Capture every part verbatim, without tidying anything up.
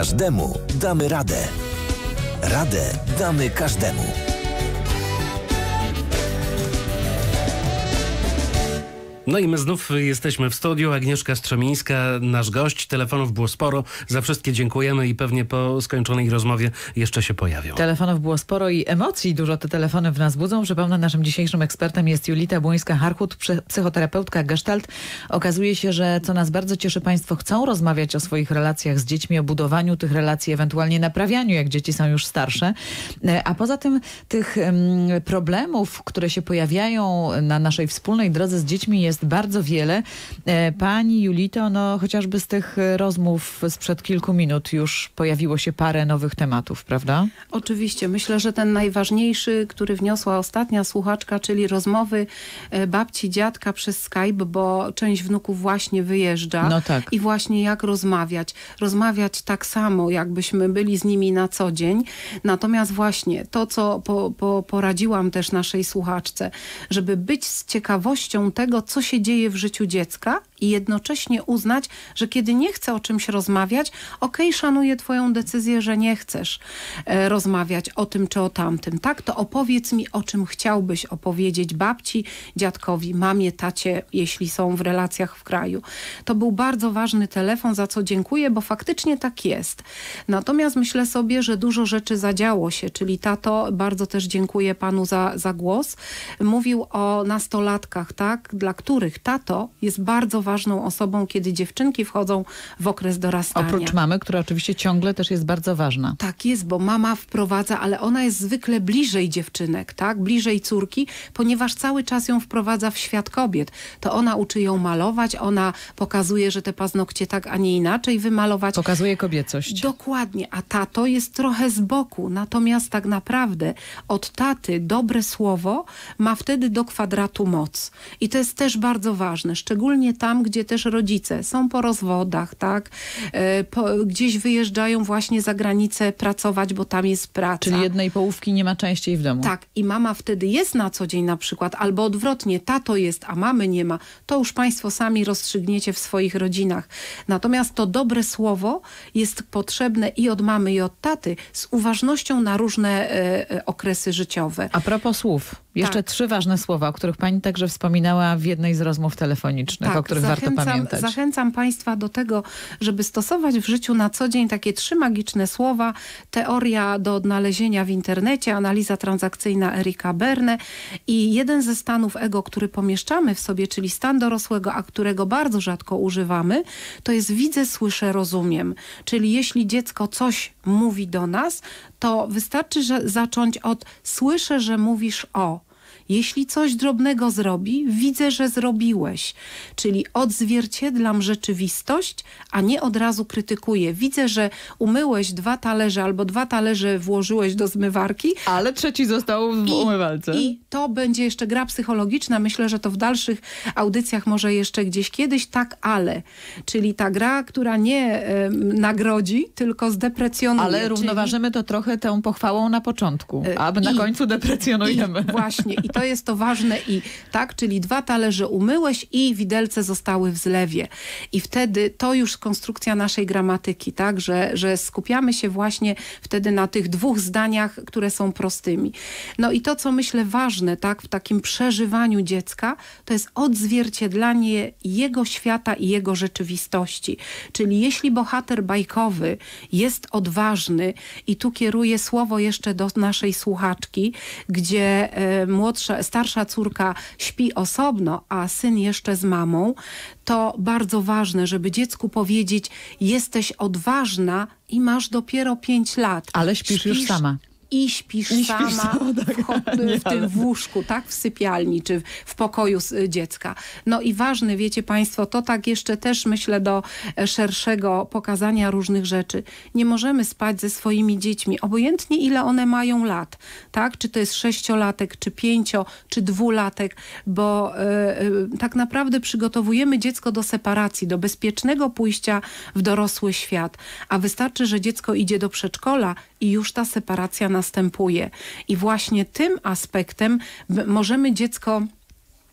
Każdemu damy radę. Radę damy każdemu. No i my znów jesteśmy w studiu. Agnieszka Strzemińska, nasz gość. Telefonów było sporo. Za wszystkie dziękujemy i pewnie po skończonej rozmowie jeszcze się pojawią. Telefonów było sporo i emocji dużo te telefony w nas budzą. Przypomnę, naszym dzisiejszym ekspertem jest Julita Błońska-Harchut, psychoterapeutka Gestalt. Okazuje się, że co nas bardzo cieszy, państwo chcą rozmawiać o swoich relacjach z dziećmi, o budowaniu tych relacji, ewentualnie naprawianiu, jak dzieci są już starsze. A poza tym tych problemów, które się pojawiają na naszej wspólnej drodze z dziećmi, jest jest bardzo wiele. Pani Julito, no chociażby z tych rozmów sprzed kilku minut już pojawiło się parę nowych tematów, prawda? Oczywiście. Myślę, że ten najważniejszy, który wniosła ostatnia słuchaczka, czyli rozmowy babci, dziadka przez Skype, bo część wnuków właśnie wyjeżdża. No tak. I właśnie jak rozmawiać. Rozmawiać tak samo, jakbyśmy byli z nimi na co dzień. Natomiast właśnie to, co po, po, poradziłam też naszej słuchaczce, żeby być z ciekawością tego, co się dzieje w życiu dziecka i jednocześnie uznać, że kiedy nie chcę o czymś rozmawiać, okej, okay, szanuję twoją decyzję, że nie chcesz e, rozmawiać o tym czy o tamtym. Tak, to opowiedz mi, o czym chciałbyś opowiedzieć babci, dziadkowi, mamie, tacie, jeśli są w relacjach w kraju. To był bardzo ważny telefon, za co dziękuję, bo faktycznie tak jest. Natomiast myślę sobie, że dużo rzeczy zadziało się, czyli tato, bardzo też dziękuję panu za, za głos. Mówił o nastolatkach, tak, dla których tato jest bardzo ważną osobą, kiedy dziewczynki wchodzą w okres dorastania. Oprócz mamy, która oczywiście ciągle też jest bardzo ważna. Tak jest, bo mama wprowadza, ale ona jest zwykle bliżej dziewczynek, tak? Bliżej córki, ponieważ cały czas ją wprowadza w świat kobiet. To ona uczy ją malować, ona pokazuje, że te paznokcie tak, a nie inaczej wymalować. Pokazuje kobiecość. Dokładnie, a tato jest trochę z boku. Natomiast tak naprawdę od taty dobre słowo ma wtedy do kwadratu moc. I to jest też bardzo ważne, szczególnie tam, gdzie też rodzice są po rozwodach, tak? E, po, gdzieś wyjeżdżają właśnie za granicę pracować, bo tam jest praca. Czyli jednej połówki nie ma częściej w domu. Tak, i mama wtedy jest na co dzień na przykład, albo odwrotnie, tato jest, a mamy nie ma. To już państwo sami rozstrzygniecie w swoich rodzinach. Natomiast to dobre słowo jest potrzebne i od mamy, i od taty z uważnością na różne e, e, okresy życiowe. A propos słów, jeszcze tak. trzy ważne słowa, o których pani także wspominała w jednej z rozmów telefonicznych, tak, o których warto pamiętać. Zachęcam państwa do tego, żeby stosować w życiu na co dzień takie trzy magiczne słowa. Teoria do odnalezienia w internecie, analiza transakcyjna Erika Berne i jeden ze stanów ego, który pomieszczamy w sobie, czyli stan dorosłego, a którego bardzo rzadko używamy, to jest widzę, słyszę, rozumiem. Czyli jeśli dziecko coś mówi do nas, to wystarczy że zacząć od słyszę, że mówisz o. Jeśli coś drobnego zrobi, widzę, że zrobiłeś. Czyli odzwierciedlam rzeczywistość, a nie od razu krytykuję. Widzę, że umyłeś dwa talerze albo dwa talerze włożyłeś do zmywarki. Ale trzeci został w I, umywalce. I to będzie jeszcze gra psychologiczna. Myślę, że to w dalszych audycjach może jeszcze gdzieś kiedyś. Tak, ale. Czyli ta gra, która nie y, nagrodzi, tylko zdeprecjonuje. Ale równoważymy czyli... to trochę tą pochwałą na początku, a I, na końcu deprecjonujemy. I właśnie. I to jest to ważne i tak, czyli dwa talerze umyłeś i widelce zostały w zlewie. I wtedy to już konstrukcja naszej gramatyki, tak, że, że skupiamy się właśnie wtedy na tych dwóch zdaniach, które są prostymi. No i to, co myślę ważne, tak, w takim przeżywaniu dziecka, to jest odzwierciedlanie jego świata i jego rzeczywistości. Czyli jeśli bohater bajkowy jest odważny i tu kieruję słowo jeszcze do naszej słuchaczki, gdzie e, młodsza starsza córka śpi osobno, a syn jeszcze z mamą, to bardzo ważne, żeby dziecku powiedzieć, jesteś odważna i masz dopiero pięć lat. Ale śpisz, śpisz już sama. I śpisz, I śpisz sama, sama tak, w, nie, w tym ale... w łóżku, tak? W sypialni czy w pokoju dziecka. No i ważne, wiecie państwo, to tak jeszcze też myślę do szerszego pokazania różnych rzeczy. Nie możemy spać ze swoimi dziećmi, obojętnie ile one mają lat, tak? Czy to jest sześciolatek, czy pięcio, czy dwulatek, bo yy, tak naprawdę przygotowujemy dziecko do separacji, do bezpiecznego pójścia w dorosły świat. A wystarczy, że dziecko idzie do przedszkola i już ta separacja następuje. I właśnie tym aspektem możemy dziecko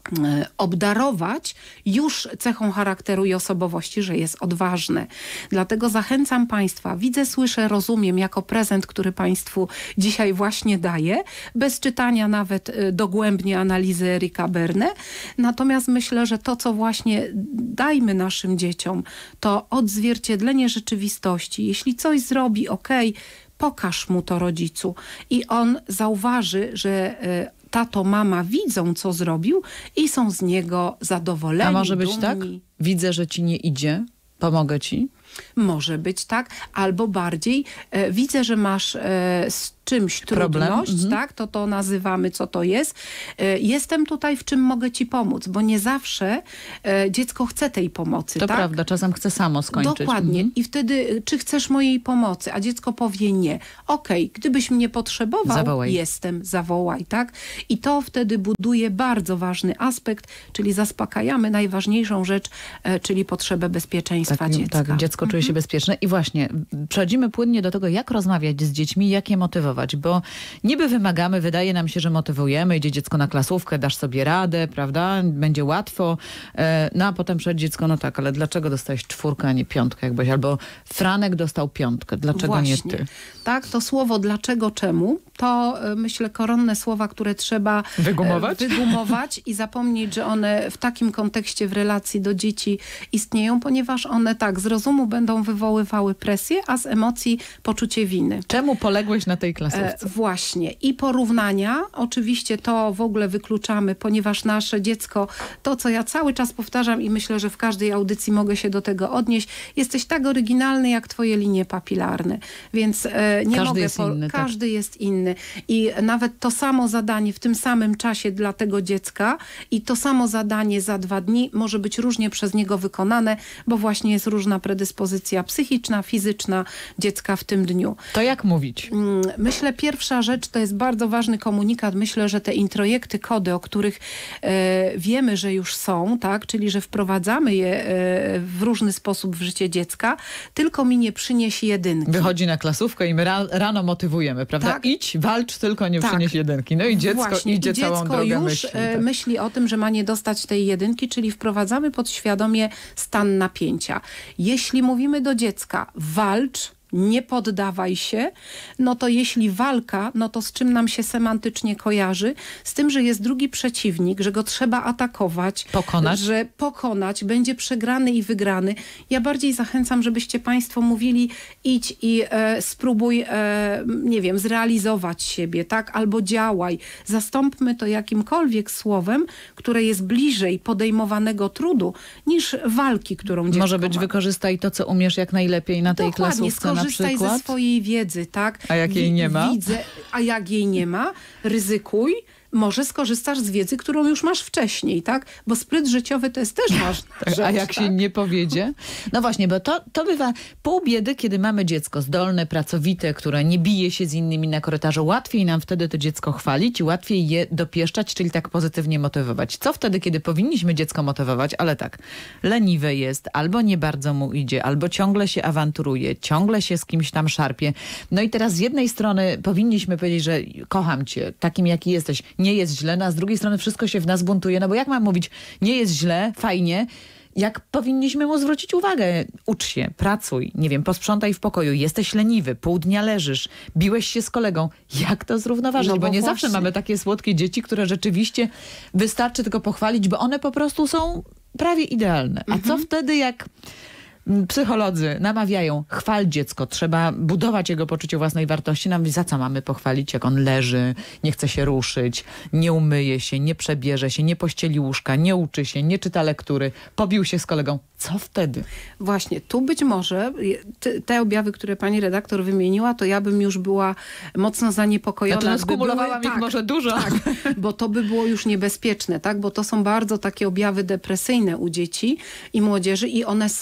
obdarować już cechą charakteru i osobowości, że jest odważne. Dlatego zachęcam Państwa, widzę, słyszę, rozumiem, jako prezent, który Państwu dzisiaj właśnie daję, bez czytania nawet dogłębnie analizy Erika Berne. Natomiast myślę, że to, co właśnie dajmy naszym dzieciom, to odzwierciedlenie rzeczywistości. Jeśli coś zrobi, okej, pokaż mu to, rodzicu, i on zauważy, że tato, mama widzą, co zrobił i są z niego zadowoleni. A może być dumni. tak? Widzę, że ci nie idzie, pomogę ci. Może być tak, albo bardziej e, widzę, że masz e, z czymś Problem. trudność, Mhm. tak? To to nazywamy, co to jest. E, jestem tutaj, w czym mogę ci pomóc, bo nie zawsze e, dziecko chce tej pomocy, To tak? prawda, czasem chce samo skończyć. Dokładnie. Mhm. I wtedy, czy chcesz mojej pomocy? A dziecko powie nie. Okej, gdybyś mnie potrzebował, Zawołaj. jestem, zawołaj, tak? I to wtedy buduje bardzo ważny aspekt, czyli zaspokajamy najważniejszą rzecz, e, czyli potrzebę bezpieczeństwa Tak, dziecka. tak, dziecko czuje się bezpieczne. I właśnie przechodzimy płynnie do tego, jak rozmawiać z dziećmi, jak je motywować, bo niby wymagamy, wydaje nam się, że motywujemy, idzie dziecko na klasówkę, dasz sobie radę, prawda, będzie łatwo, e, no a potem przychodzi dziecko, no tak, ale dlaczego dostałeś czwórkę, a nie piątkę, jakbyś, albo Franek dostał piątkę, dlaczego Właśnie. nie ty? Tak, to słowo dlaczego, czemu, to e, myślę koronne słowa, które trzeba e, Wygumować? wygumować i zapomnieć, że one w takim kontekście w relacji do dzieci istnieją, ponieważ one tak z rozumu będą wywoływały presję, a z emocji poczucie winy. Czemu poległeś na tej E, klasówce? właśnie. I porównania, oczywiście to w ogóle wykluczamy, ponieważ nasze dziecko, to co ja cały czas powtarzam i myślę, że w każdej audycji mogę się do tego odnieść, jesteś tak oryginalny jak twoje linie papilarne. Więc e, nie Każdy mogę... jest inny, tak. Każdy jest inny. I nawet to samo zadanie w tym samym czasie dla tego dziecka i to samo zadanie za dwa dni może być różnie przez niego wykonane, bo właśnie jest różna predyspozycja psychiczna, fizyczna dziecka w tym dniu. To jak mówić? Myślę, pierwsza rzecz to jest bardzo ważny komunikat. Myślę, że te introjekty, kody, o których e, wiemy, że już są, tak, czyli że wprowadzamy je e, w różny sposób w życie dziecka, tylko mi nie przynieś jedynki. Wychodzi na klasówkę i my ra rano motywujemy, prawda? Tak. Idź, walcz, tylko nie Tak. przynieś jedynki. No i dziecko Właśnie. idzie I dziecko całą drogę już myśli. e, Tak. myśli o tym, że ma nie dostać tej jedynki, czyli wprowadzamy podświadomie stan napięcia. Jeśli mówimy do dziecka, walcz, nie poddawaj się, no to jeśli walka, no to z czym nam się semantycznie kojarzy? Z tym, że jest drugi przeciwnik, że go trzeba atakować. Pokonać. Że pokonać, będzie przegrany i wygrany. Ja bardziej zachęcam, żebyście Państwo mówili idź i e, spróbuj, e, nie wiem, zrealizować siebie, tak? Albo działaj. Zastąpmy to jakimkolwiek słowem, które jest bliżej podejmowanego trudu niż walki, którą dziecko Może być ma. wykorzystaj to, co umiesz jak najlepiej na tej Dokładnie, klasówce na skorzystaj przykład. ze swojej wiedzy, tak? A jak jej Wi- nie ma? Widzę, a jak jej nie ma, ryzykuj. Może skorzystasz z wiedzy, którą już masz wcześniej, tak? Bo spryt życiowy to jest też ważna rzecz. A jak się tak? nie powiedzie? No właśnie, bo to, to bywa pół biedy, kiedy mamy dziecko zdolne, pracowite, które nie bije się z innymi na korytarzu. Łatwiej nam wtedy to dziecko chwalić, łatwiej je dopieszczać, czyli tak pozytywnie motywować. Co wtedy, kiedy powinniśmy dziecko motywować, ale tak, leniwe jest, albo nie bardzo mu idzie, albo ciągle się awanturuje, ciągle się z kimś tam szarpie. No i teraz z jednej strony powinniśmy powiedzieć, że kocham cię, takim jaki jesteś, nie jest źle, no a z drugiej strony wszystko się w nas buntuje, no bo jak mam mówić, nie jest źle, fajnie, jak powinniśmy mu zwrócić uwagę? Ucz się, pracuj, nie wiem, posprzątaj w pokoju, jesteś leniwy, pół dnia leżysz, biłeś się z kolegą. Jak to zrównoważyć? No bo, bo nie właśnie. zawsze mamy takie słodkie dzieci, które rzeczywiście wystarczy tylko pochwalić, bo one po prostu są prawie idealne. A co wtedy, jak psycholodzy namawiają, chwal dziecko, trzeba budować jego poczucie własnej wartości. Nam za co mamy pochwalić, jak on leży, nie chce się ruszyć, nie umyje się, nie przebierze się, nie pościeli łóżka, nie uczy się, nie czyta lektury, pobił się z kolegą. Co wtedy? Właśnie, tu być może te, te objawy, które pani redaktor wymieniła, to ja bym już była mocno zaniepokojona. Znaczy, no, gdyby skumulowałam były- ich może dużo. Tak, bo to by było już niebezpieczne, tak? Bo to są bardzo takie objawy depresyjne u dzieci i młodzieży i one są, tak?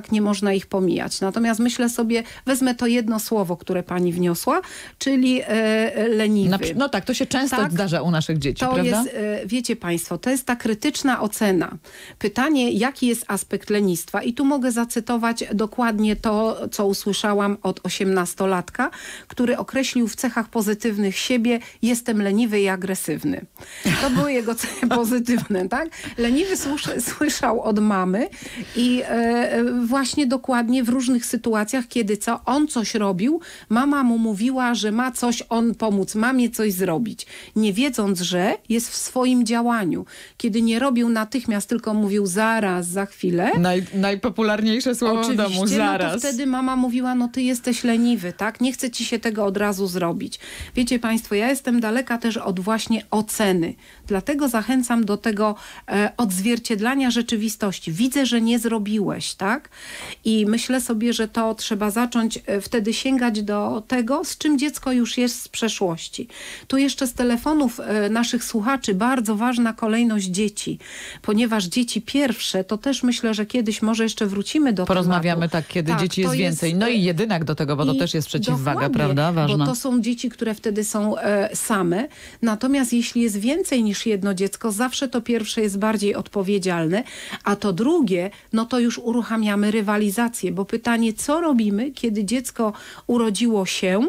tak? Nie można ich pomijać. Natomiast myślę sobie, wezmę to jedno słowo, które pani wniosła, czyli e, leniwy. Na, no tak, to się często Tak, zdarza u naszych dzieci, to prawda? jest, e, wiecie państwo, to jest ta krytyczna ocena. Pytanie, jaki jest aspekt lenistwa? I tu mogę zacytować dokładnie to, co usłyszałam od osiemnastolatka, który określił w cechach pozytywnych siebie: jestem leniwy i agresywny. To były jego cechy pozytywne, tak? Leniwy słysz- słyszał od mamy i e, właśnie dokładnie w różnych sytuacjach, kiedy co on coś robił, mama mu mówiła, że ma coś on pomóc mamie coś zrobić, nie wiedząc, że jest w swoim działaniu. Kiedy nie robił natychmiast, tylko mówił zaraz, za chwilę. Naj, najpopularniejsze słowo w domu, zaraz. No to wtedy mama mówiła, no ty jesteś leniwy, tak? Nie chce ci się tego od razu zrobić. Wiecie państwo, ja jestem daleka też od właśnie oceny. Dlatego zachęcam do tego e, odzwierciedlania rzeczywistości. Widzę, że nie zrobiłeś, tak? I myślę sobie, że to trzeba zacząć e, wtedy sięgać do tego, z czym dziecko już jest z przeszłości. Tu jeszcze z telefonów e, naszych słuchaczy bardzo ważna kolejność dzieci. Ponieważ dzieci pierwsze, to też myślę, że kiedyś może jeszcze wrócimy do Porozmawiamy tematu. tak, kiedy Tak, dzieci to jest więcej. No i jedynak do tego, bo to i też jest przeciwwaga, dokładnie, prawda? Ważna. Bo to są dzieci, które wtedy są e, same. Natomiast jeśli jest więcej niż jedno dziecko, zawsze to pierwsze jest bardziej odpowiedzialne, a to drugie, no to już uruchamiamy rywalizację, bo pytanie, co robimy, kiedy dziecko urodziło się,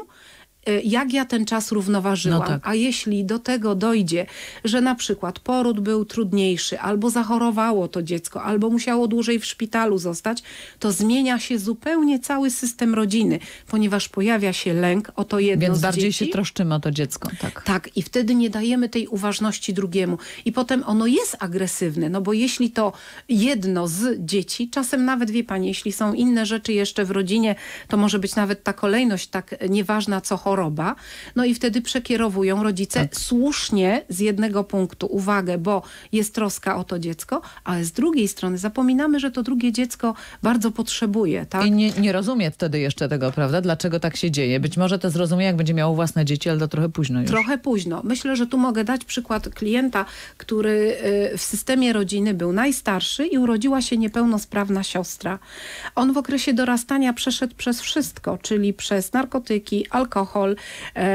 jak ja ten czas równoważyłam. No tak. A jeśli do tego dojdzie, że na przykład poród był trudniejszy, albo zachorowało to dziecko, albo musiało dłużej w szpitalu zostać, to zmienia się zupełnie cały system rodziny, ponieważ pojawia się lęk o to jedno Więc z bardziej dzieci. się troszczymy o to dziecko. Tak. Tak, i wtedy nie dajemy tej uważności drugiemu. I potem ono jest agresywne, no bo jeśli to jedno z dzieci, czasem nawet, wie pani, jeśli są inne rzeczy jeszcze w rodzinie, to może być nawet ta kolejność tak nieważna, co choroba, no i wtedy przekierowują rodzice Tak. słusznie z jednego punktu uwagę, bo jest troska o to dziecko, ale z drugiej strony zapominamy, że to drugie dziecko bardzo potrzebuje, tak? I nie, nie rozumie wtedy jeszcze tego, prawda? Dlaczego tak się dzieje? Być może to zrozumie, jak będzie miało własne dzieci, ale to trochę późno już. Trochę późno. Myślę, że tu mogę dać przykład klienta, który y, w systemie rodziny był najstarszy i urodziła się niepełnosprawna siostra. On w okresie dorastania przeszedł przez wszystko, czyli przez narkotyki, alkohol, e,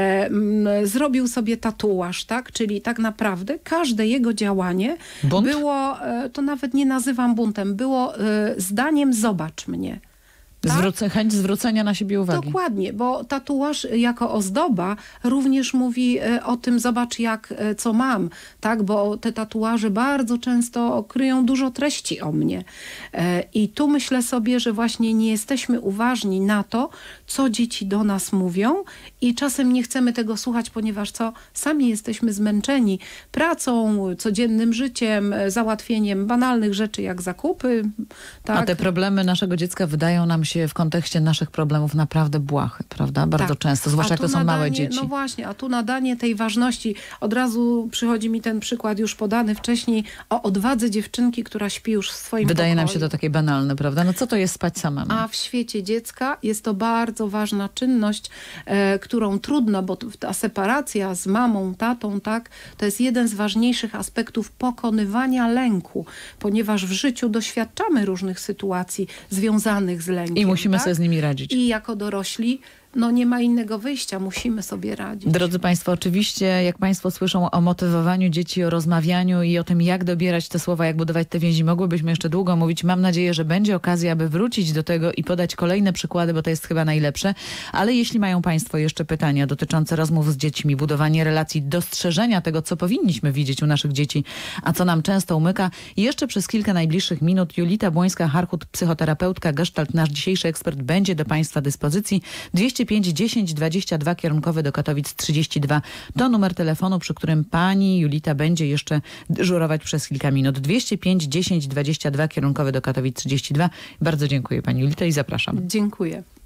m, zrobił sobie tatuaż, tak? Czyli tak naprawdę każde jego działanie Bunt? było, e, to nawet nie nazywam buntem, było e, zdaniem zobacz mnie. Tak? Zwrócę, chęć zwrócenia na siebie uwagi. Dokładnie, bo tatuaż jako ozdoba również mówi e, o tym, zobacz jak, e, co mam, tak, bo te tatuaże bardzo często kryją dużo treści o mnie. E, I tu myślę sobie, że właśnie nie jesteśmy uważni na to, co dzieci do nas mówią i czasem nie chcemy tego słuchać, ponieważ co, sami jesteśmy zmęczeni pracą, codziennym życiem, e, załatwieniem banalnych rzeczy jak zakupy. Tak? A te problemy naszego dziecka wydają nam się w kontekście naszych problemów naprawdę błahy, prawda? Bardzo Tak. często, zwłaszcza A jak to tu są małe nadanie- dzieci. No właśnie, a tu nadanie tej ważności. Od razu przychodzi mi ten przykład już podany wcześniej o odwadze dziewczynki, która śpi już w swoim Wydaje nam pokoju. się to takie banalne, prawda? No co to jest spać samemu? A w świecie dziecka jest to bardzo ważna czynność, e, którą trudno, bo tu- ta separacja z mamą, tatą, tak, to jest jeden z ważniejszych aspektów pokonywania lęku, ponieważ w życiu doświadczamy różnych sytuacji związanych z lękiem. I musimy tak? sobie z nimi radzić. I jako dorośli, no nie ma innego wyjścia, musimy sobie radzić. Drodzy Państwo, oczywiście jak Państwo słyszą o motywowaniu dzieci, o rozmawianiu i o tym, jak dobierać te słowa, jak budować te więzi, mogłybyśmy jeszcze długo mówić. Mam nadzieję, że będzie okazja, aby wrócić do tego i podać kolejne przykłady, bo to jest chyba najlepsze. Ale jeśli mają Państwo jeszcze pytania dotyczące rozmów z dziećmi, budowania relacji, dostrzeżenia tego, co powinniśmy widzieć u naszych dzieci, a co nam często umyka, jeszcze przez kilka najbliższych minut Julita Błońska-Harchut, psychoterapeutka Gestalt, nasz dzisiejszy ekspert, będzie do Państwa dyspozycji. dwieście pięć dziesięć dwadzieścia dwa kierunkowy do Katowic trzydzieści dwa. To numer telefonu, przy którym pani Julita będzie jeszcze dyżurować przez kilka minut. dwieście pięć dziesięć dwadzieścia dwa kierunkowy do Katowic trzydzieści dwa. Bardzo dziękuję pani Julita i zapraszam. Dziękuję.